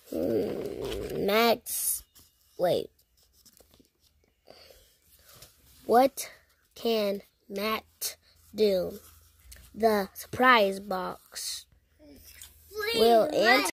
Wait. What can Matt do? The surprise box. Will Aunt